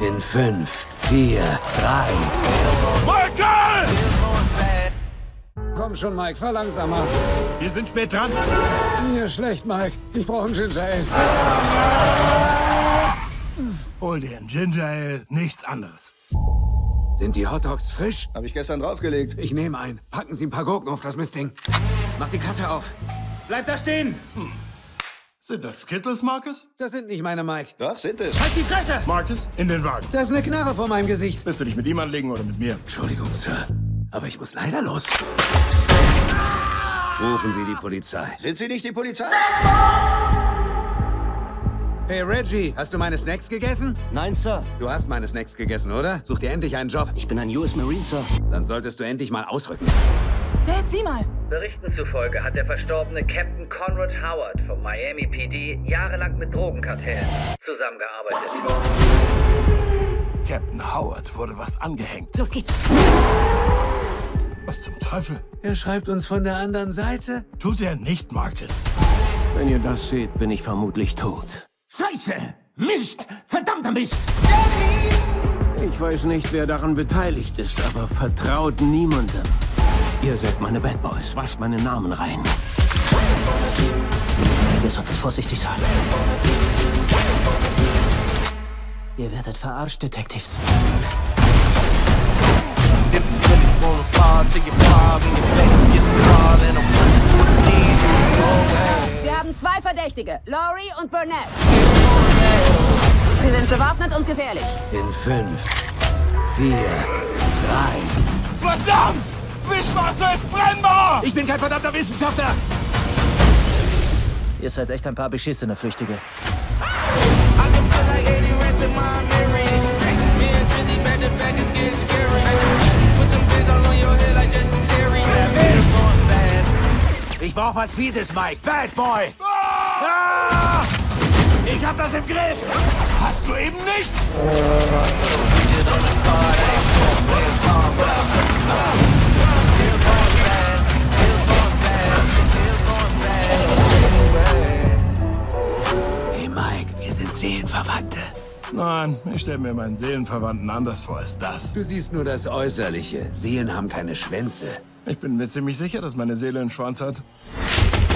In 5, 4, 3. Michael! Komm schon, Mike, fahr langsamer. Wir sind spät dran. Mir schlecht, Mike. Ich brauche ein Ginger Ale. Hol dir ein Ginger Ale, nichts anderes. Sind die Hotdogs frisch? Hab ich gestern draufgelegt. Ich nehme einen. Packen Sie ein paar Gurken auf das Mistding. Mach die Kasse auf. Bleib da stehen! Sind das Skittles, Marcus? Das sind nicht meine, Mike. Doch, sind es. Halt die Fresse! Marcus, in den Wagen. Da ist eine Knarre vor meinem Gesicht. Willst du dich mit ihm anlegen oder mit mir? Entschuldigung, Sir. Aber ich muss leider los. Rufen Sie die Polizei. Sind Sie nicht die Polizei? Hey, Reggie, hast du meine Snacks gegessen? Nein, Sir. Du hast meine Snacks gegessen, oder? Such dir endlich einen Job. Ich bin ein US Marine, Sir. Dann solltest du endlich mal ausrücken. Dad, sieh mal. Berichten zufolge hat der verstorbene Captain Conrad Howard vom Miami PD jahrelang mit Drogenkartellen zusammengearbeitet. Captain Howard wurde was angehängt. Los geht's. Was zum Teufel? Er schreibt uns von der anderen Seite. Tut er nicht, Marcus. Wenn ihr das seht, bin ich vermutlich tot. Scheiße! Mist! Verdammter Mist! Ich weiß nicht, wer daran beteiligt ist, aber vertraut niemandem. Ihr seid meine Bad Boys. Wasst meinen Namen rein. Ihr solltet vorsichtig sein. Ihr werdet verarscht, Detectives. Wir haben 2 Verdächtige, Laurie und Burnett. Sie sind bewaffnet und gefährlich. In 5, 4, 3. Verdammt! Wischwasser ist brennbar! Ich bin kein verdammter Wissenschaftler! Ihr seid echt ein paar beschissene Flüchtige. Ich brauch was Fieses, Mike. Bad Boy! Ah! Ich hab das im Griff! Hast du eben nicht? Hey, Mike, wir sind Seelenverwandte. Nein, ich stelle mir meinen Seelenverwandten anders vor als das. Du siehst nur das Äußerliche. Seelen haben keine Schwänze. Ich bin mir ziemlich sicher, dass meine Seele einen Schwanz hat.